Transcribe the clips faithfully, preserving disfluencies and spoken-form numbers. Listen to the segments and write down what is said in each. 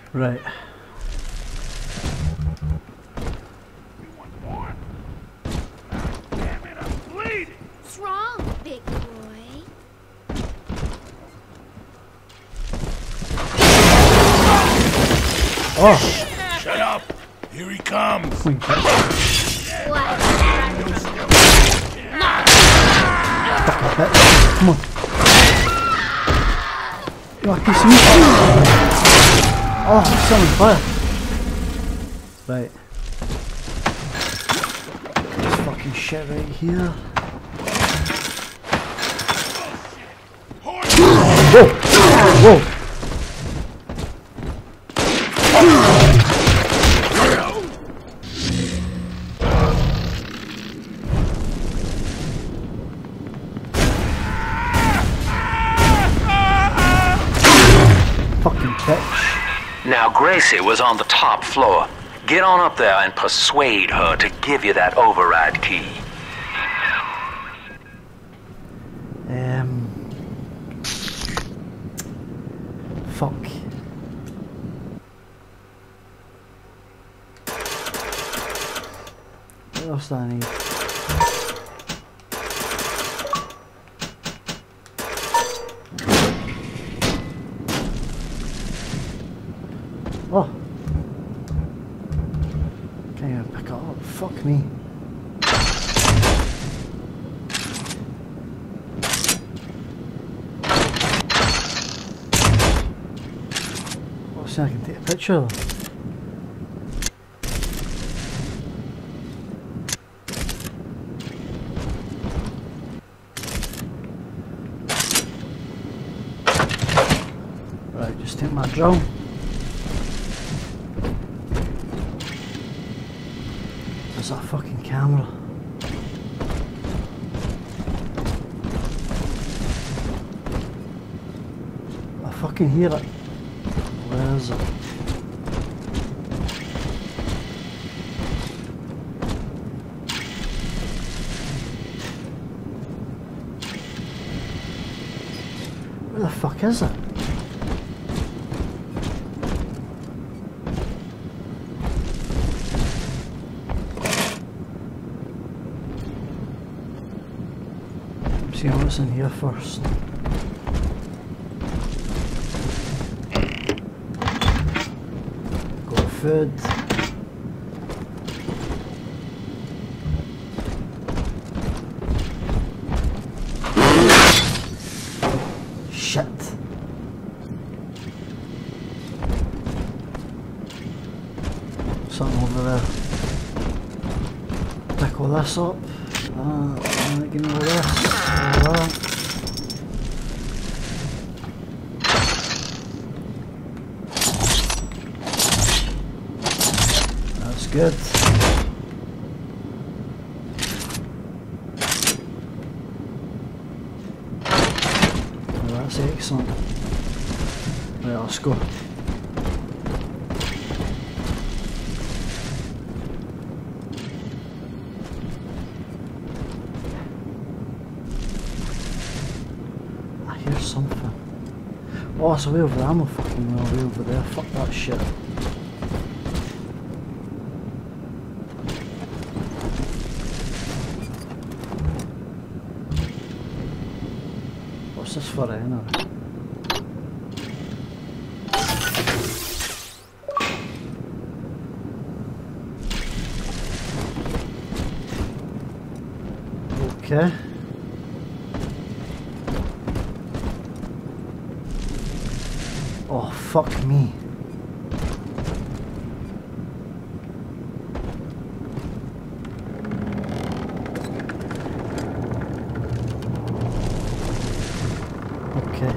Right. Damn it, I'm bleeding! What's wrong, big boy? Oh! Shut up! Here he comes! Fucking catch. What? Come on. Yo, I can see you. Oh, someone fire. Right. This fucking shit right here. Whoa! Whoa! Fucking bitch. Now Gracie was on the top floor. Get on up there and persuade her to give you that override key. Um. Fuck. What else do I need? Oh. Can't even pick it up. Fuck me. What's that? I can take a picture of them. Right, just take my drill. There's that fucking camera. I fucking hear it. Where is it? Where the fuck is it? See what's in here first. Got food. Shit. Something over there. Pick all this up. Uh, give me all this. All that. That's good. Well, that's excellent. Right, let's go. Something. Oh, it's way over there. I'm a fucking well way over there. Fuck that shit. What's this for anyway? Okay. Oh, fuck me. Okay.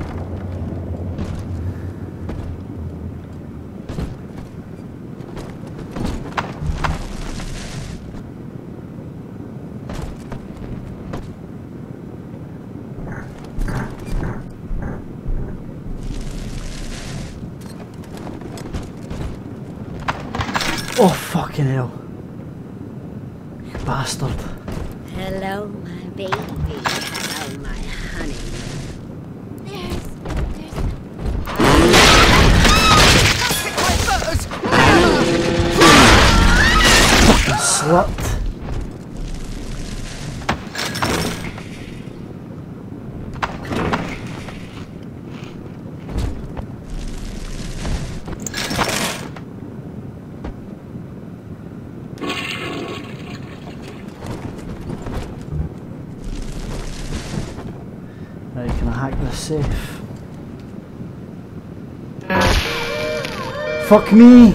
Oh, fucking hell. You bastard. Hello, my baby. Hello, my honey. There's... there's... What? Now can I hack this safe? Fuck me!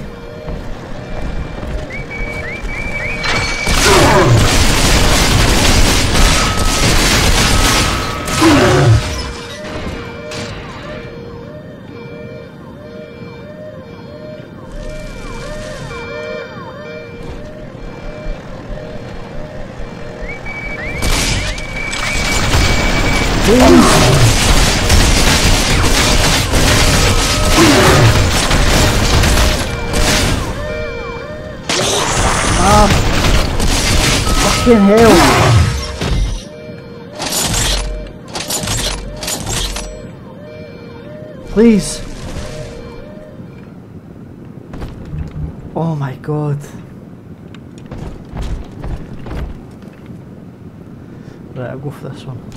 Ah, fucking hell! Please! Oh my god! Right, I'll go for this one.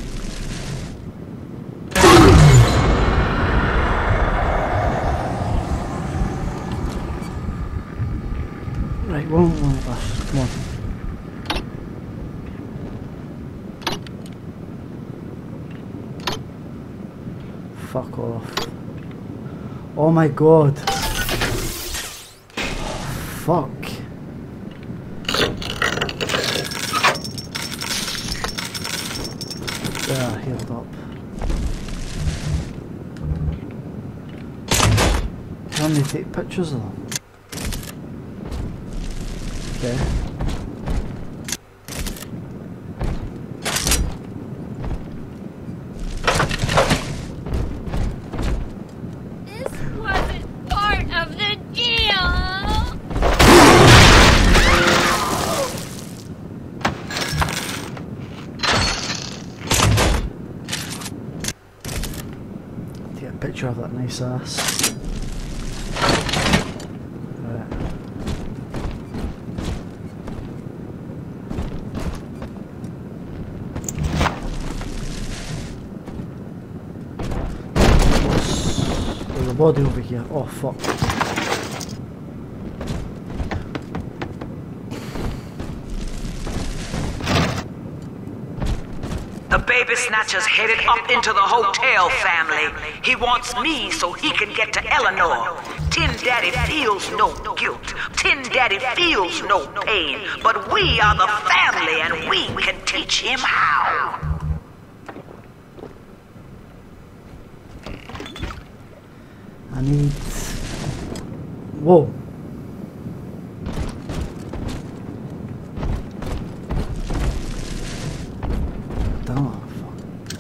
Right, one more bus, come on. Fuck off. Oh my god. Fuck. There, healed up. Can they take pictures of them? Okay. This wasn't part of the deal. Take a picture of that nice ass. Body over here. Oh fuck. The baby snatcher's headed up into the hotel, family. He wants me so he can get to Eleanor. Tin Daddy feels no guilt. Tin Daddy feels no pain. But we are the family and we can teach him how. I need... Whoa. Damn, fuck.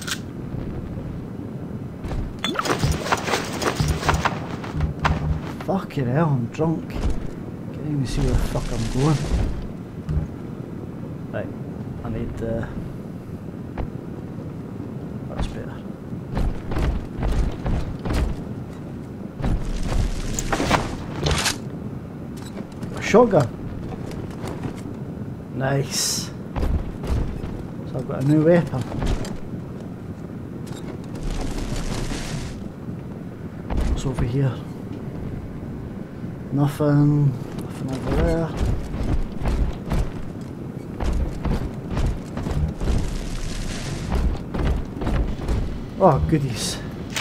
Fucking hell, I'm drunk. Can't even see where the fuck I'm going. Right, I need uh that's better. Shotgun. Nice. So I've got a new weapon. What's over here? Nothing. Nothing over there. Oh, goodies.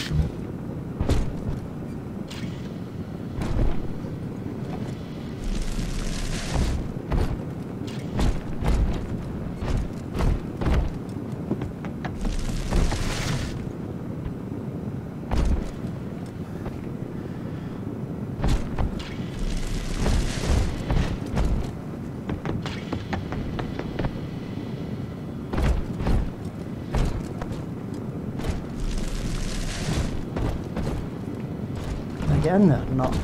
Get in there? No.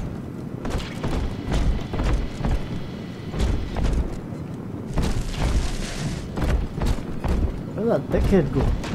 Where'd that dickhead go?